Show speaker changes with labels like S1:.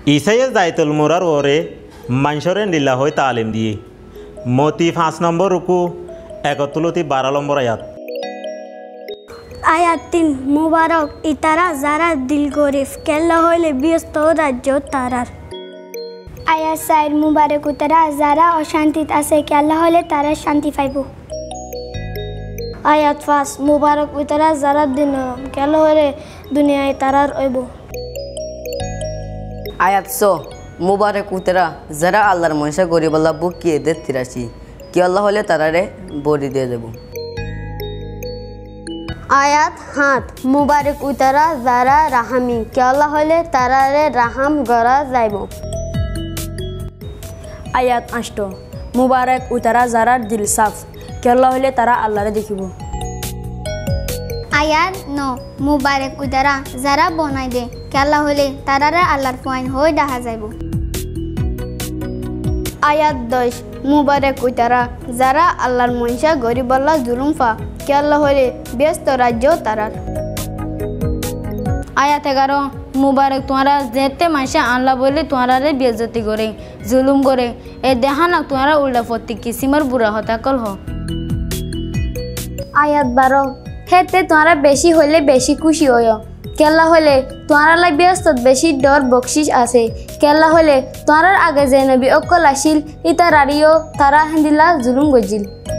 S1: ইসাইয়ে জাইতুল মুরার ওরে মানসরে নীলা হয়ে তালিম দিয়ে মতি 5 নম্বর রুকু 71 নম্বর আয়াত।
S2: আয়াত 3 মুবারক ইতারা যারা দিল গরিব কেল্লা হইলে ব্যস্ত রাজ্য তারার।
S3: আয়াত 4 মুবারক তারা যারা অশান্তিত আছে কেল্লা হইলে তারা শান্তি পাইব।
S2: আয়াত 5 মুবারক ইতারা যারা দিন কেল্লা হইলে দুনিয়ায় তারার হইব।
S4: আয়াত 6 মুবারক উতরা যারা আল্লাহর মনসা গরিব আল্লাহ বুকিয়ে দে 83 কি আল্লাহ হলে তারারে বড়ি দিয়ে দেব।
S2: আয়াত 7 মুবারক উতারা যারা রাহামি কেল্লা হইলে তারারে রাহাম গড়া যাইব।
S5: আয়াত 8 মুবারক উতারা যারা দিল সাফ কেল্লা হইলে তারা আল্লাহরে দেখিব।
S3: আয়াত 9 মুবারক উতারা যারা বনাই দে কেল্লা হইলে তারারে আল্লাহর পয়েন্ট হয়ে দেখা যাইব।
S2: আয়াত 10 মুবারক উতারা যারা আল্লাহর মনসা গরিব আল্লাহ জুলুম ফা কেল্লা হইলে ব্যস্ত রাজ্য তারার।
S5: আয়াত 11 মুবারক তোমরা যেতে মাসে আল্লাহ বলে তোমরারে বেজতি করে জুলুম করে এ দেহানা তোমরা উল্টা ফতি কিসিমার বুড়া হতা কল হ।
S2: আয়াত 12 হেতে তোমরা বেশি হইলে বেশি খুশি হইও কেল্লা হইলে তোমরা লাই ব্যস্ত বেশি ডর বকশিস আছে কেল্লা হইলে তোমরার আগে যে নবী অকল আসিল ইতারারিও তারা হিন্দিলা জুলুম গজিল।